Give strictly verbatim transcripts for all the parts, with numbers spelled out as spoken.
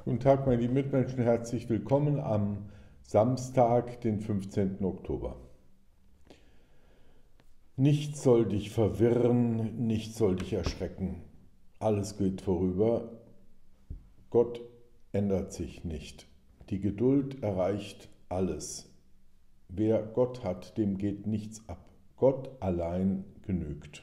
Guten Tag, meine lieben Mitmenschen, herzlich willkommen am Samstag, den fünfzehnten Oktober. Nichts soll dich verwirren, nichts soll dich erschrecken. Alles geht vorüber. Gott ändert sich nicht. Die Geduld erreicht alles. Wer Gott hat, dem geht nichts ab. Gott allein genügt.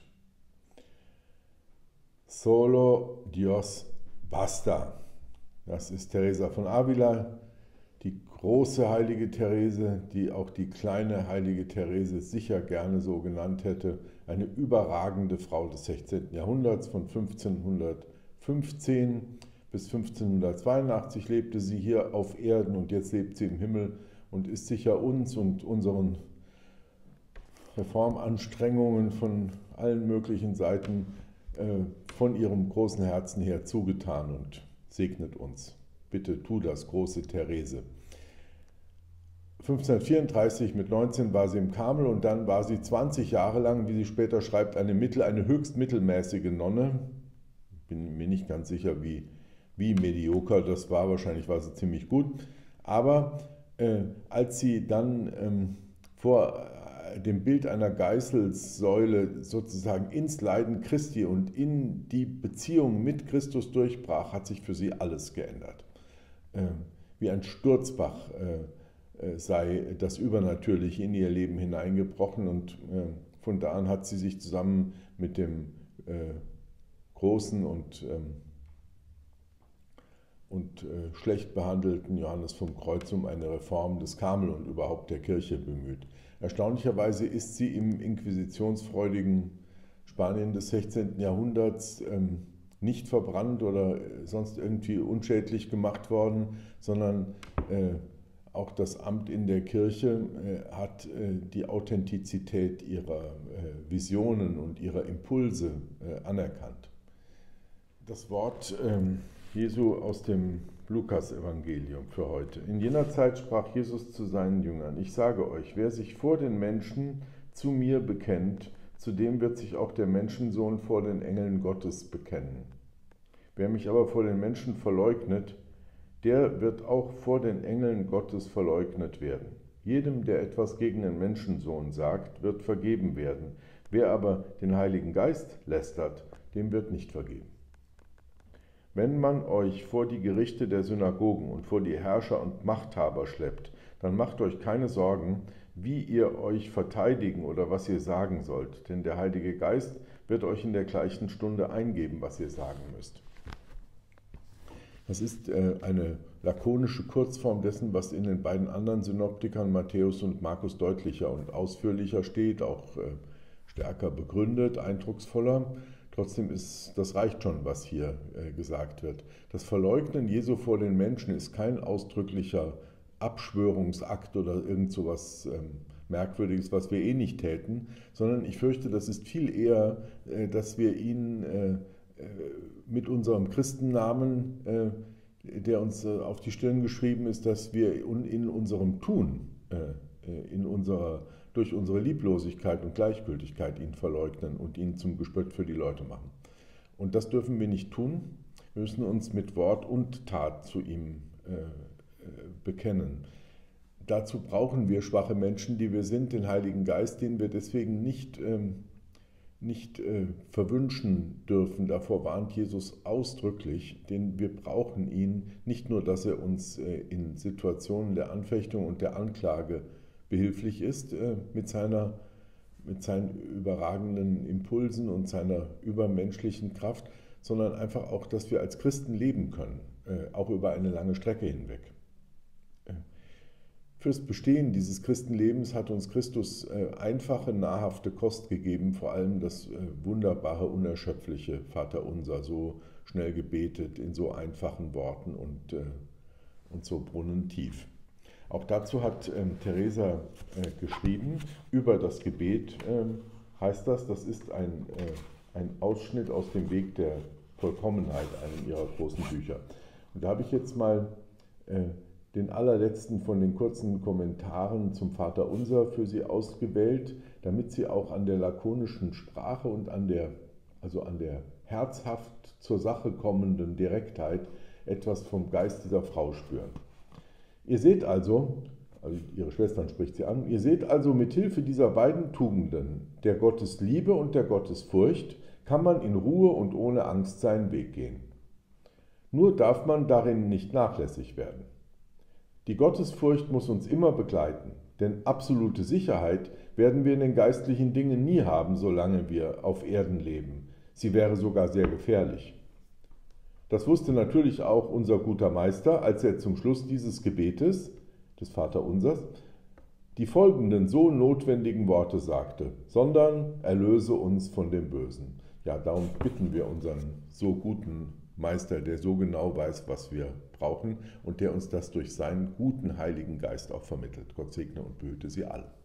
Solo Dios basta. Das ist Teresa von Avila, die große heilige Therese, die auch die kleine heilige Therese sicher gerne so genannt hätte. Eine überragende Frau des sechzehnten Jahrhunderts, von fünfzehnhundertfünfzehn bis fünfzehnhundertzweiundachtzig lebte sie hier auf Erden und jetzt lebt sie im Himmel und ist sicher uns und unseren Reformanstrengungen von allen möglichen Seiten äh, von ihrem großen Herzen her zugetan und segnet uns. Bitte tu das, große Therese. fünfzehnhundertvierunddreißig mit neunzehn war sie im Karmel und dann war sie zwanzig Jahre lang, wie sie später schreibt, eine, mittel, eine höchst mittelmäßige Nonne. Bin mir nicht ganz sicher, wie, wie medioker das war, wahrscheinlich war sie ziemlich gut. Aber äh, als sie dann ähm, vor dem Bild einer Geißelsäule sozusagen ins Leiden Christi und in die Beziehung mit Christus durchbrach, hat sich für sie alles geändert. Wie ein Sturzbach sei das Übernatürliche in ihr Leben hineingebrochen und von da an hat sie sich zusammen mit dem großen und, und schlecht behandelten Johannes vom Kreuz um eine Reform des Karmel und überhaupt der Kirche bemüht. Erstaunlicherweise ist sie im inquisitionsfreudigen Spanien des sechzehnten Jahrhunderts ähm, nicht verbrannt oder sonst irgendwie unschädlich gemacht worden, sondern äh, auch das Amt in der Kirche äh, hat äh, die Authentizität ihrer äh, Visionen und ihrer Impulse äh, anerkannt. Das Wort ähm, Jesu aus dem Lukas-Evangelium für heute. In jener Zeit sprach Jesus zu seinen Jüngern: Ich sage euch, wer sich vor den Menschen zu mir bekennt, zu dem wird sich auch der Menschensohn vor den Engeln Gottes bekennen. Wer mich aber vor den Menschen verleugnet, der wird auch vor den Engeln Gottes verleugnet werden. Jedem, der etwas gegen den Menschensohn sagt, wird vergeben werden. Wer aber den Heiligen Geist lästert, dem wird nicht vergeben. Wenn man euch vor die Gerichte der Synagogen und vor die Herrscher und Machthaber schleppt, dann macht euch keine Sorgen, wie ihr euch verteidigen oder was ihr sagen sollt, denn der Heilige Geist wird euch in der gleichen Stunde eingeben, was ihr sagen müsst. Das ist eine lakonische Kurzform dessen, was in den beiden anderen Synoptikern, Matthäus und Markus, deutlicher und ausführlicher steht, auch stärker begründet, eindrucksvoller. Trotzdem ist, das reicht schon, was hier äh, gesagt wird. Das Verleugnen Jesu vor den Menschen ist kein ausdrücklicher Abschwörungsakt oder irgend so was ähm, Merkwürdiges, was wir eh nicht täten, sondern ich fürchte, das ist viel eher, äh, dass wir ihn äh, äh, mit unserem Christennamen, äh, der uns äh, auf die Stirn geschrieben ist, dass wir in unserem Tun, äh, in unserer durch unsere Lieblosigkeit und Gleichgültigkeit ihn verleugnen und ihn zum Gespött für die Leute machen. Und das dürfen wir nicht tun. Wir müssen uns mit Wort und Tat zu ihm äh, bekennen. Dazu brauchen wir schwache Menschen, die wir sind, den Heiligen Geist, den wir deswegen nicht, ähm, nicht äh, verwünschen dürfen. Davor warnt Jesus ausdrücklich, denn wir brauchen ihn nicht nur, dass er uns äh, in Situationen der Anfechtung und der Anklage behilflich ist äh, mit, seiner, mit seinen überragenden Impulsen und seiner übermenschlichen Kraft, sondern einfach auch, dass wir als Christen leben können, äh, auch über eine lange Strecke hinweg. Äh, fürs Bestehen dieses Christenlebens hat uns Christus äh, einfache, nahrhafte Kost gegeben, vor allem das äh, wunderbare, unerschöpfliche Vaterunser, so schnell gebetet, in so einfachen Worten und, äh, und so brunnentief. Auch dazu hat ähm, Teresa äh, geschrieben, über das Gebet ähm, heißt das, das ist ein, äh, ein Ausschnitt aus dem Weg der Vollkommenheit, einem ihrer großen Bücher. Und da habe ich jetzt mal äh, den allerletzten von den kurzen Kommentaren zum Vaterunser für Sie ausgewählt, damit Sie auch an der lakonischen Sprache und an der, also an der herzhaft zur Sache kommenden Direktheit etwas vom Geist dieser Frau spüren. Ihr seht also, also ihre Schwestern spricht sie an, ihr seht also, mit Hilfe dieser beiden Tugenden, der Gottesliebe und der Gottesfurcht, kann man in Ruhe und ohne Angst seinen Weg gehen. Nur darf man darin nicht nachlässig werden. Die Gottesfurcht muss uns immer begleiten, denn absolute Sicherheit werden wir in den geistlichen Dingen nie haben, solange wir auf Erden leben. Sie wäre sogar sehr gefährlich. Das wusste natürlich auch unser guter Meister, als er zum Schluss dieses Gebetes, des Vaterunsers, die folgenden so notwendigen Worte sagte, sondern erlöse uns von dem Bösen. Ja, darum bitten wir unseren so guten Meister, der so genau weiß, was wir brauchen und der uns das durch seinen guten Heiligen Geist auch vermittelt. Gott segne und behüte Sie alle.